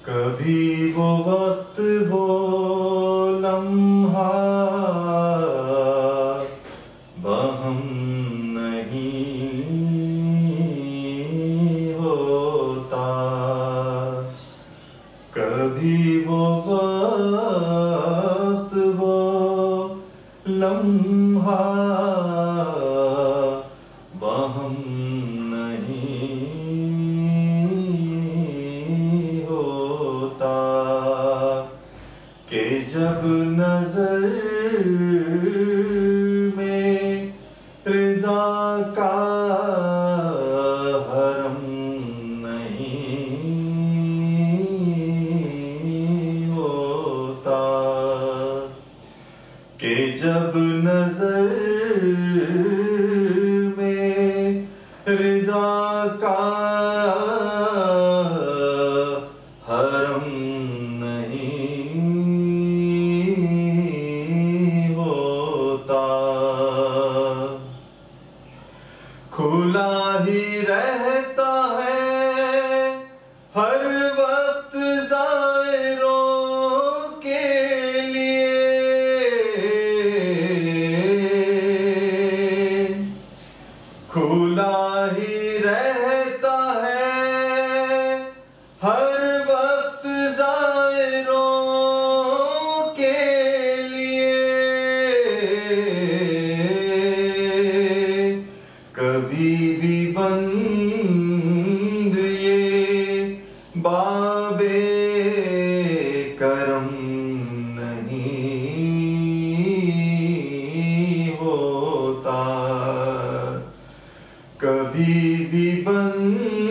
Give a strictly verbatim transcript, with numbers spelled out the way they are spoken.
कभी वो वक्त वो लम्हा वहम नहीं होता, कभी वो वक्त वो लम्हा वहम के जब नजर में रिज़ा का हरम नहीं होता, के जब नजर में रिज़ा का हरम खुला ही रहता है हर वक्त ज़ायरों के लिए, खुला ही रहता है हर वक्त ज़ायरों के लिए, कभी भी बंद ये बाबे करम नहीं होता, कभी भी बंद